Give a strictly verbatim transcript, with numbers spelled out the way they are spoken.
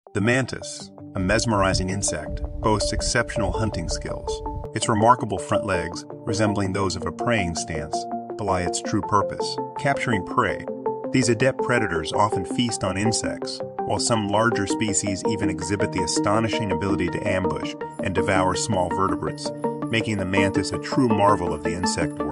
The mantis, a mesmerizing insect, boasts exceptional hunting skills. Its remarkable front legs, resembling those of a praying stance, belie its true purpose, capturing prey. These adept predators often feast on insects, while some larger species even exhibit the astonishing ability to ambush and devour small vertebrates, making the mantis a true marvel of the insect world.